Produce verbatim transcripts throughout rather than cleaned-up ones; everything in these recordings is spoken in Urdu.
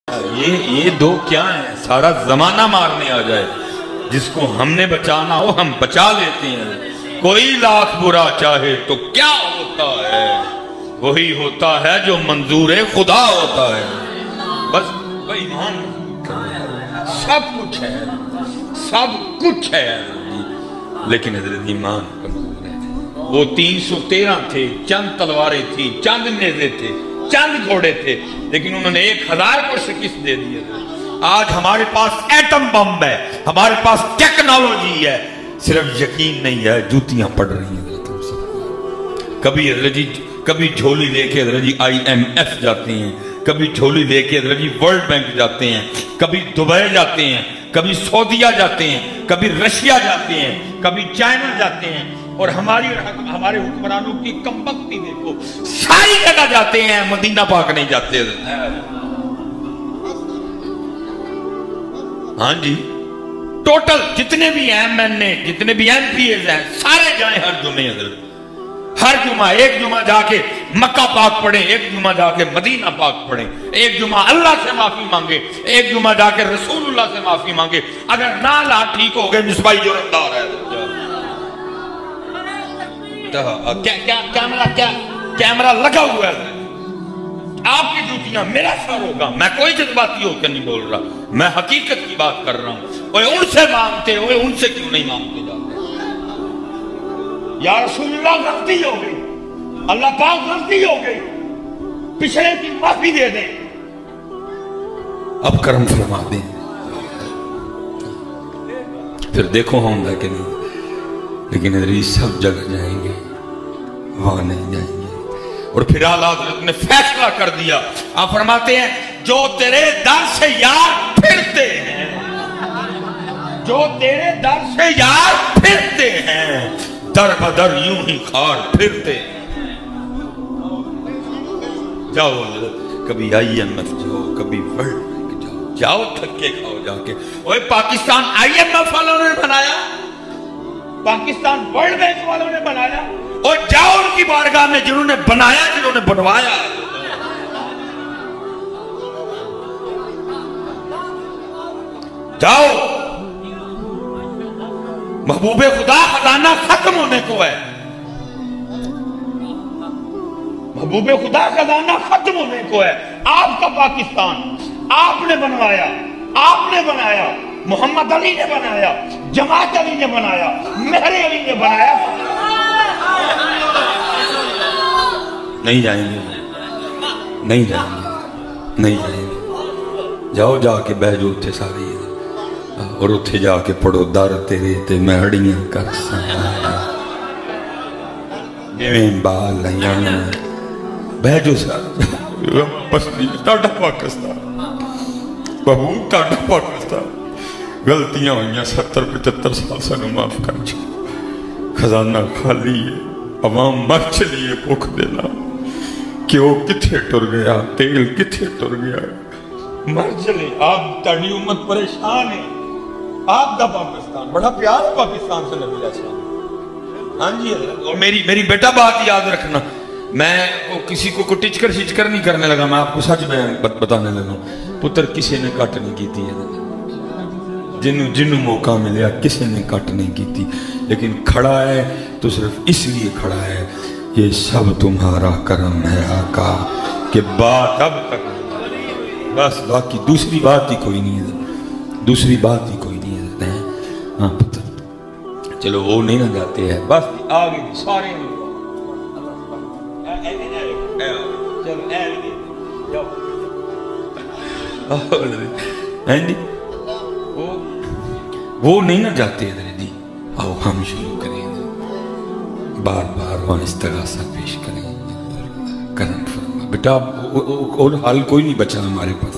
یہ یہ دو کیا ہیں؟ سارا زمانہ مارنے آ جائے، جس کو ہم نے بچانا ہو ہم بچا لیتے ہیں۔ کوئی لاکھ برا چاہے تو کیا ہوتا ہے، وہی ہوتا ہے جو منظور خدا ہوتا ہے۔ بس بھائی ایمان سب کچھ ہے، سب کچھ ہے، لیکن حضرت ایمان کمزور ہے۔ وہ تین سو تیرہ تھے، چند تلواریں تھیں، چند نیزے تھے، چند گھوڑے تھے، لیکن انہوں نے ایک ہزار کو شکست دے دی۔ آج ہمارے پاس ایٹم بم ہے، ہمارے پاس ٹیکنالوجی ہے، صرف یقین نہیں ہے، جوتیاں پڑ رہی ہیں۔ کبھی حضرت جی کبھی جھولی لے کے حضرت جی آئی ایم ایف جاتے ہیں، کبھی جھولی لے کے حضرت جی ورلڈ بینک جاتے ہیں، کبھی دبئی جاتے ہیں، کبھی سعودیہ جاتے ہیں، کبھی رشیا جاتے ہیں، کبھی چائنا جاتے ہیں، اور ہماری ہمارے حکمرانوں کی کمبختی دیکھو، ساری جگہ جاتے ہیں، مدینہ پاک نہیں جاتے۔ ہاں جی، ٹوٹل جتنے بھی ایم این اے جتنے بھی ایم پی ایز ہیں سارے جائیں ہر جمعے حضرت، ہر جمعہ ایک جمعہ جا کے مکہ پاک پڑھیں، ایک جمعہ جا کے مدینہ پاک پڑھیں، ایک جمعہ اللہ سے معافی مانگے، ایک جمعہ جا کے رسول اللہ سے معافی مانگے۔ اگر نہ لا ٹھیک ہو گئے، مصباحی جرمدار ہے۔ کیمرہ کیا کیمرہ لگا ہوا ہے، آپ کی جوتیاں میرا سر ہوگا۔ میں کوئی جذباتی ہو کے نہیں بول رہا، میں حقیقت کی بات کر رہا ہوں۔ اوے ان سے مانگتے، اوے ان سے کیوں نہیں مانگتے جاتے؟ یا رسول اللہ غلطی ہو گئی، اللہ پاک غلطی ہو گئی، پچھلے کی معافی دے دیں، اب کرم فرما دیں، پھر دیکھو ہوں گا کہ نہیں۔ لیکن حضرت سب جگہ جائیں گے، وہاں نہیں جائیں گے۔ اور پھر اعلیٰ حضرت نے فیصلہ کر دیا، آپ فرماتے ہیں جو تیرے در سے یار پھرتے ہیں، جو تیرے در سے یار پھرتے ہیں، در بدر یوں ہی خار پھرتے ہیں۔ جاؤ حضرت، کبھی آئی ایم ایف جاؤ، کبھی ورلڈ بینک جاؤ، جاؤ تھکے کھاؤ جا کے۔ اوہ پاکستان آئی ایم ایف والوں نے بنایا، پاکستان ورلڈ بینک والوں نے بنایا، اور جاؤ ان کی بارگاہ میں جنہوں نے بنایا، جنہوں نے بنوایا۔ جاؤ، محبوب خدا خزانہ ختم ہونے کو ہے، محبوب خدا خزانہ ختم ہونے کو ہے۔ آپ کا پاکستان آپ نے بنوایا، آپ نے بنایا، محمد علی نے بنایا، جماعت علی نے بنایا، مہر علی نے بنایا۔ نہیں جائیں گے، نہیں جائیں گے، نہیں جائیں گے۔ جاؤ جا کے بہ جو اتھے ساری، اور اتھے جا کے پڑھو در تیرے تے مہڑیاں کر سکتا جویں بال ہیں، بہ جو ساری بس نہیں۔ تاڑا پاکستان بہو، تاڑا پاکستان غلطیاں ہوئیاں، ستر پچھتر سال سے معاف کر چھو، خزانہ خالی ہے، عوام مر چلیے بھوک دینا، کہ وہ کتھے ٹر گیا، تیل کتھے ٹر گیا، مر چلے۔ آپ تاڑی امت پریشان ہے، آپ دا پاکستان بڑا پیار ہے پاکستان سے نبی علیہ السلام۔ ہاں جی حضرت، اور میری میری بیٹا بات یاد رکھنا، میں کسی کو ٹچکر شچکر نہیں کرنے لگا، میں آپ کو سچ بیان بتانے لگا، پتر کسی نے کٹ نہیں کی تھی، جنہوں جنہوں موقع ملیا کسی نے کٹ نہیں کی تھی، لیکن کھڑا ہے تو صرف اس لیے کھڑا ہے، یہ سب تمہارا کرم ہے آقا، کہ بات اب تک بس، باقی دوسری بات ہی کوئی نہیں ہے، دوسری بات ہی کوئی نہیں ہے۔ ہاں پتر چلو وہ نہیں نہ جاتے ہیں، بس آگے سارے وہ نہیں نہ جاتے حضرت جی، آؤ ہم شروع کریں، بار بار وہاں استغاثہ پیش کریں، کرم فرما بیٹا، اور حل کوئی نہیں بچا ہمارے پاس،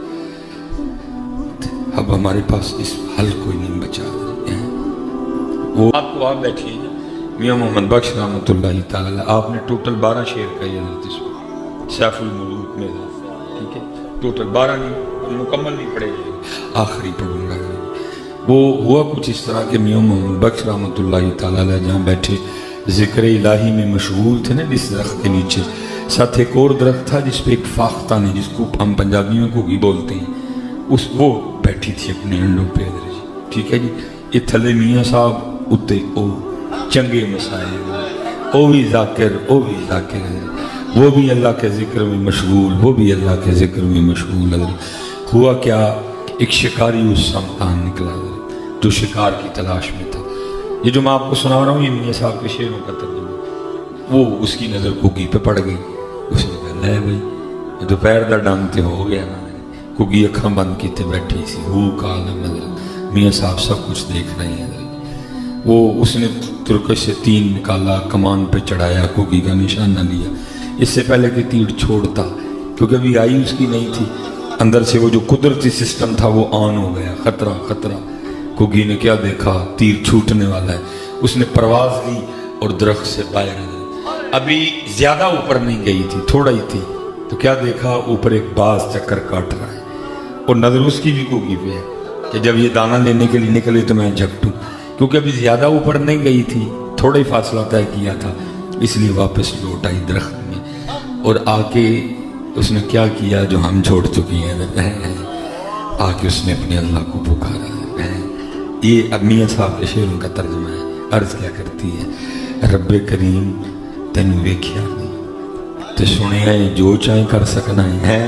اب ہمارے پاس اس حل کوئی نہیں بچا۔ وہ آپ کو آپ بیٹھیے، میاں محمد بخش رحمت اللہ تعالی، آپ نے ٹوٹل بارہ شعر کہی حضرت اس کو سیف الملوک میں، ٹھیک ہے، ٹوٹل بارہ نہیں، مکمل نہیں پڑے گا، آخری پڑھوں گا۔ وہ ہوا کچھ اس طرح کہ میاں محمد بخش رحمت اللہ تعالی جہاں بیٹھے ذکر الہی میں مشغول تھے نا، اس درخت کے نیچے साथ एक और दरख्त था जिस पे एक फाख्ता ने, जिसको हम पंजाबी में घुगी बोलते हैं, उस वो बैठी थी अपने अंडों पे। ठीक है जी। ये थले मियाँ साहब उत्ते ओ चंगे मसाए, ओ भी जाकिर, ओ भी जाकिर है, वो भी अल्लाह के जिक्र में मशगूल, वो भी अल्लाह के जिक्र में मशगूल। हुआ क्या, एक शिकारी उस समतान निकला जो शिकार की तलाश में था। ये जो मैं आपको सुना रहा हूँ ये मियाँ साहब के शेरों का तर्जुमा। वो उसकी नज़र घुगी पे पड़ गई। उसने कहा है भाई दोपहर का डंग तो हो गया ना। घुगी अखा बंद की बैठी सी, हू काल नजर, मियाँ साहब सब कुछ देख रहे हैं। वो उसने तुर्कश से तीन निकाला, कमान पे चढ़ाया, घुगी का निशाना लिया। इससे पहले कि तीर छोड़ता, क्योंकि अभी आई उसकी नहीं थी, अंदर से वो जो कुदरती सिस्टम था वो ऑन हो गया। खतरा खतरा। घुगी ने क्या देखा, तीर छूटने वाला है। उसने परवाज ली और दरख्त से बाहर, अभी ज्यादा ऊपर नहीं गई थी, थोड़ा ही थी, तो क्या देखा, ऊपर एक बाज चक्कर काट रहा है और नजर उसकी भी घुगी पे है कि जब ये दाना लेने के लिए निकले तो मैं झपटूं, क्योंकि अभी ज्यादा ऊपर नहीं गई थी, थोड़ा ही फासला तय किया था, इसलिए वापस लौट आई दरख्त में। और आके उसने क्या किया जो हम छोड़ चुकी हैं, आके उसने अपने अल्लाह को पुकारा। ये अब मियाँ साहब के शेरों का तर्जुमा है। अर्ज क्या करती है, रब्बे करीम तेन वेख्या नहीं ते सुनिया जो चाहे कर सकना है,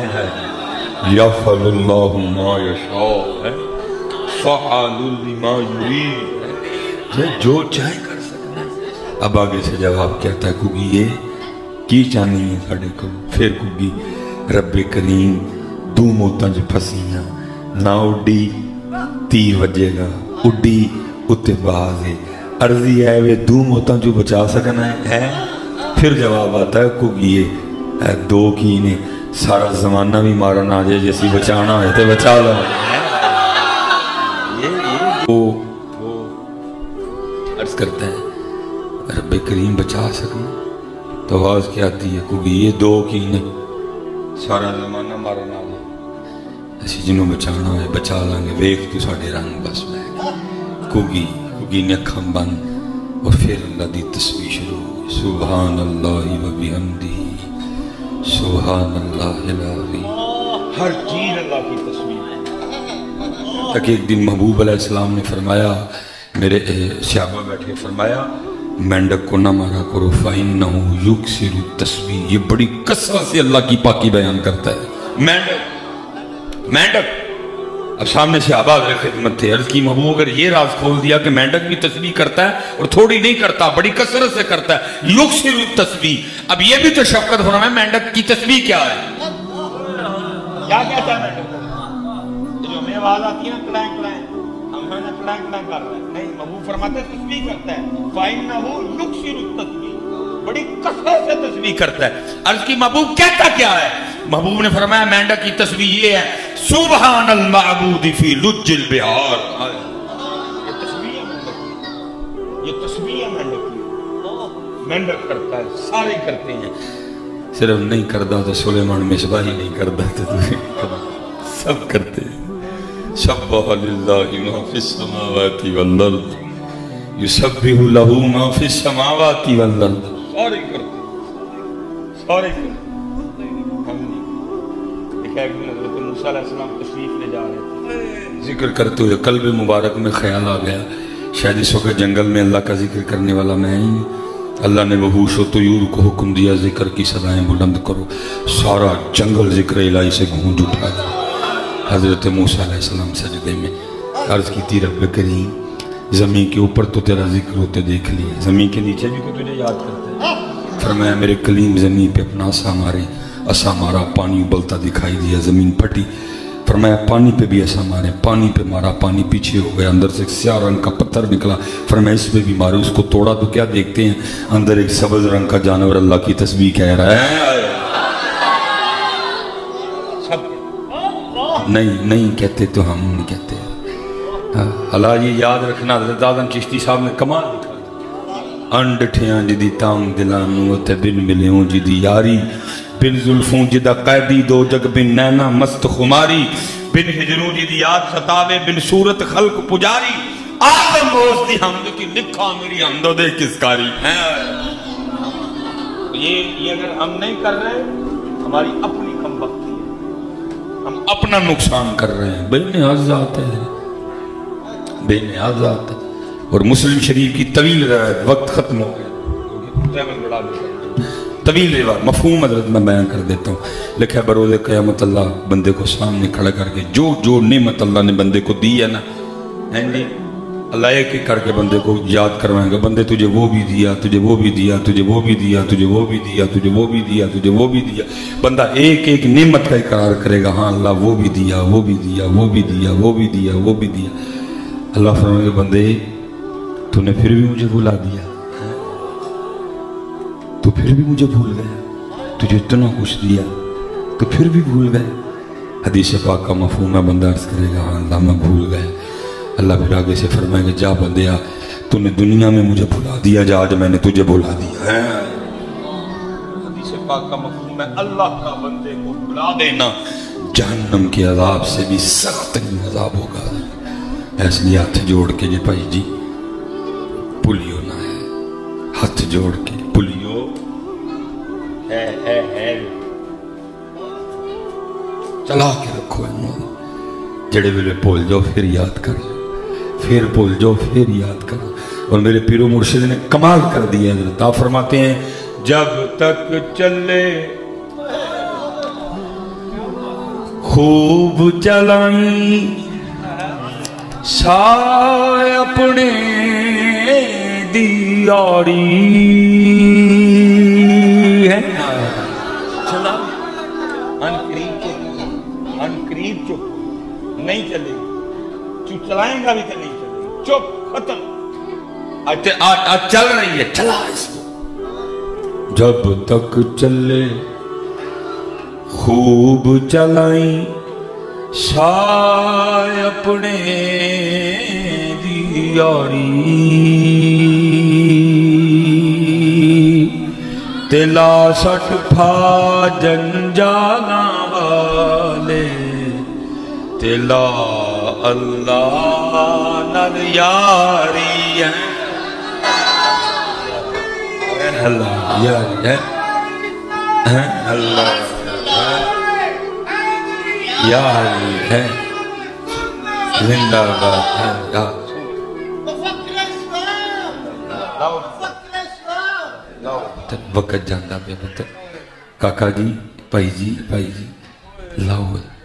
यफ़अलुल्लाहु मा यशा है, फ़अलु लिमा युरीद, जो चाहे कर सकना है। अब आगे से जवाब क्या था, कुगी ये की चाहनी है साढ़े को। फिर कुगी रब्बे करीम दू मौतां च फसियां, ना उड्डी तीर वजेगा, उड्डी उत्ते बाज है, अर्जी है वे दू मौतां चो बचा सकना है। फिर जवाब आता है कुगी ये दो की ने, सारा जमाना भी मारन आ जाए, जैसी बचाना है तो बचा लो। ये वो वो अर्ज करते हैं रब्बे करीम बचा सके, तो आवाज क्या आती है, कुगी ये दो की ने, सारा जमाना मारन आ जाए, असी जिन्हों बचाना है बचा लांगे, वेख तू साढ़े रंग बस में। कुगी कुगी ने अखां बंद और फिर अल्लाह दी तस्बीह शुरू हुई, सुभान अल्लाह व बिहम्दिही, सुभान अल्लाहिल अज़ीम। हर चीज अल्लाह की तस्बीह। तक एक दिन महबूब अलैहिस्सलाम ने फरमाया, मेरे सहाबा बैठे, फरमाया मेंढक को ना मारा करो, फ़इन्नहु युक्सिरु तस्बीह, ये बड़ी कसरत से अल्लाह की पाकी बयान करता है। मेंढक मेंढक अब सामने से आबाद खिदमत थे, अर्ज की महबूब अगर ये राज खोल दिया कि मेंढक भी तस्बीह करता है और थोड़ी नहीं करता, बड़ी कसरत से करता है, युक्सिरु तस्बीह। अब ये भी तो शफ़क़त होना है, मेंढक की तस्बीह क्या है, क्या कहता है मेंढक, जो हमें आवाज आती है ना कड़ाएं कड़ाएं, हम है ना कड़ाएं कड़ाएं कर रहे हैं, नहीं, महबूब फरमाते तस्बीह करता है, फ़इन्नहु युक्सिरु तस्बीह, बड़ी कसरत से तस्बीह करता है। अर्ज की महबूब कहता क्या है, महबूब ने फरमाया मेंढक की तस्बीह ये है, सुबहानल माबूदी फी लुज्जिल बिहार। ये तस्बीह है मेंढक की, ये तस्बीह है मेंढक की, मेंढक करता है, सारे करते हैं, सिर्फ नहीं करता तो सुलेमान मिसबाही नहीं करता तो सब करते हैं। सब्बह लिल्लाहि मा फिस समावाति वल अर्द, युसब्बिहु लहू मा फिस समावाति वल अर्द, सारे करते, सारे करते। तशरीफ ले जा रहे थे, जिक्र करते हुए कल्ब मुबारक में ख्याल आ गया, शायद इस वक्त जंगल में अल्लाह का जिक्र करने वाला मैं ही। अल्लाह ने वहूश व तयूर को हुक्म दिया, जिक्र की सदाएं बुलंद करो, सारा जंगल जिक्र इलाही से गूंज उठा। हजरत मूसा अलैहिस्सलाम सजदे में अर्ज की थी, रब्बे करीम जमीन के ऊपर तो तेरा जिक्र होते देख लिया, जमीन के नीचे भी को तुझे याद करते हैं। फरमाया मेरे कलीम जमीन पे अपना आसा मारे, असा मारा, पानी उबलता दिखाई दिया, जमीन फटी। फरमाया पानी पे भी ऐसा मारे, पानी पे मारा, पानी पीछे हो गया, अंदर से एक स्याह रंग का पत्थर निकला। फरमाया इस पे भी मारे, उसको तोड़ा तो क्या देखते हैं, अंदर एक सब्ज रंग का जानवर अल्लाह की तस्बीह कह रहा है। सब नहीं नहीं कहते तो हम नहीं कहते। अल्लाह ये याद रखना, हज़रत आज़म चिश्ती साहब ने कमाल दिखा, अंडठियां जिदी तांग दिलानू ते बिन मिलियों जिदी यारी, बिन जुल्फों जिदा कैदी दो जग बिन नैना मस्त खुमारी, बिन हिजरों जिदी याद सतावे, बिन सूरत खल्क पुजारी, आदम रोज दी हमद की लिखा मेरी हमदो दे किसकारी है। یہ یہ اگر ہم نہیں کر رہے ہماری اپنی کم بختی ہے، ہم اپنا نقصان کر رہے ہیں. بے نیاز ذات ہے، بے نیاز ذات ہے. اور مسلم شریف کی طویل روایت، وقت ختم ہو گیا، طویل روایت مفہوم حضرت میں بیان کر دیتا ہوں. لکھا بروز قیامت اللہ بندے کو سامنے کھڑا کر کے جو جو نعمت اللہ نے بندے کو دی ہے نا، اللہ ایک ایک کر کے بندے کو یاد کروائیں گا. بندے تجھے وہ بھی دیا، تجھے وہ بھی دیا، تجھے وہ بھی دیا، تجھے وہ بھی دیا، تجھے وہ بھی دیا، تجھے وہ بھی دیا. بندہ ایک ایک نعمت کا اقرار کرے گا، ہاں اللہ وہ بھی دیا، وہ بھی دیا، وہ بھی دیا، وہ بھی دیا، وہ بھی دیا. اللہ فرمائے گا بندے تو نے پھر بھی مجھے بھلا دیا، تو پھر بھی مجھے بھول گیا، تجھے اتنا کچھ دیا تو پھر بھی بھول گئے. حدیث پاک کا مفہوم ہے، بندہ عرض کرے گا ہاں اللہ میں بھول گئے. اللہ پھر آگے سے فرمائے گا جا بندیا تو نے دنیا میں مجھے بھلا دیا، جا آج میں نے تجھے بھلا دیا ہے. حدیث پاک کا مفہوم ہے اللہ کا بندے کو بھلا دینا جہنم کے عذاب سے بھی سخت ترین عذاب ہوگا. اس لیے ہاتھ جوڑ کے جی بھائی جی بھولیو نہ ہے، ہاتھ جوڑ کے بھولیو ہے ہے ہے چلا کے رکھو انہوں جڑے ویلے بھول جاؤ پھر یاد کر لو، پھر بھول جاؤ پھر یاد کرو. اور میرے پیر و مرشد نے کمال کر دیا. حضرت آپ فرماتے ہیں جب تک چلے خوب چلائیں سائے اپنے دیاری ہے چلا ان قریب چپ، ان قریب چپ نہیں چلے تو چلائیں گا بھی کہ نہیں چلے، چپ ختم. آج چل رہی ہے چلا اس کو. جب تک چلے خوب چلائیں سائے اپنے دیاری تلا سٹ پھا جنجانا والے تلا اللہ نر یاری ہے. اللہ یاری ہے، اللہ یاری ہے، زندہ باد ہے. وقت جاندہ پہ پتہ کاکا جی، بھائی جی، بھائی جی لاؤ